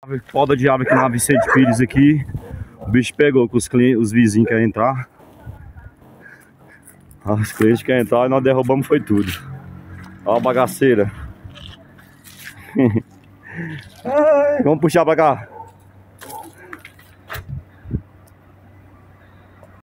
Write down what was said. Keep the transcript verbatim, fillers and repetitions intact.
Poda de árvore aqui na Vicente Pires aqui. O bicho pegou com os clientes, os vizinhos querem entrar. Os clientes querem entrar e nós derrubamos foi tudo. Ó a bagaceira. Ai, vamos puxar pra cá.